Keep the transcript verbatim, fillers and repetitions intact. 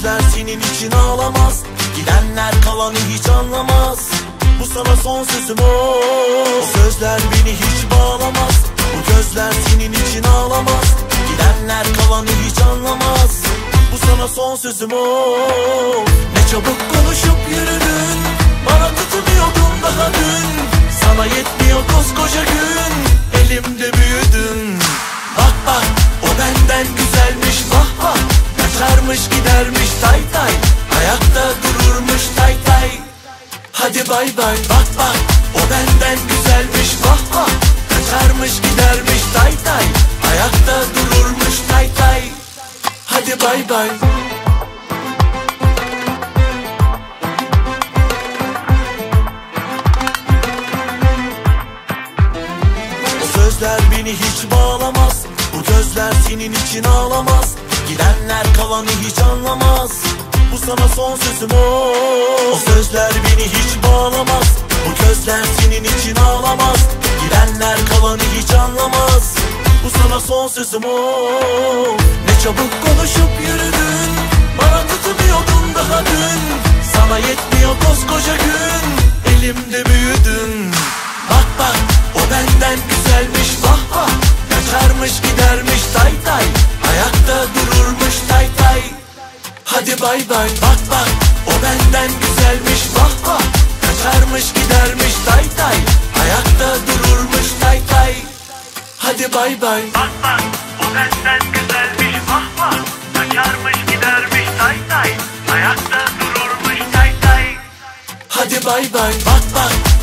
gözler senin için ağlamaz. Gidenler kalanı hiç anlamaz. Bu sana son sözüm o. O sözler beni hiç bağlamaz. Bu gözler senin için ağlamaz. Gidenler kalanı hiç anlamaz. Bu sana son sözüm o. Ne çabuk konuşup yürüdün, bana tutunuyordun daha dün. Sana yetmiyor koskoca gün, elimde büyüdün. Bak bak, o benden güzelmiş vah vah. Kaçarmış gidermiş tay tay, ayakta dururmuş tay tay. Hadi bay bay. Bak bak, o benden güzelmiş vah vah. Kaçarmış gidermiş tay tay, ayakta dururmuş tay tay. Hadi bay bay. O sözler beni hiç bağlamaz. Bu gözler senin için ağlamaz. Gidenler kalanı hiç anlamaz. Bu sana son sözüm o. O sözler beni hiç bağlamaz. Bu gözler senin için ağlamaz. Gidenler kalanı hiç anlamaz. Bu sana son sözüm o. Ne çabuk konuşup yürüdün, bana tutunuyordun daha dün. Sana yetmiyor koskoca gün, elimde büyüdün. Bak bak, o benden güzelmiş vah vah. Kaçarmış gidermiş tay tay, ayakta dururmuş tay tay. Hadi bay bay. Bak bak, o benden güzelmiş vah vah. Kaçarmış gidermiş tay tay, ayakta dururmuş tay tay. Hadi bay bay. Bak bak, o benden güzelmiş vah vah. Kaçarmış gidermiş tay tay, ayakta dururmuş tay tay. Hadi bay bay. Bak bak,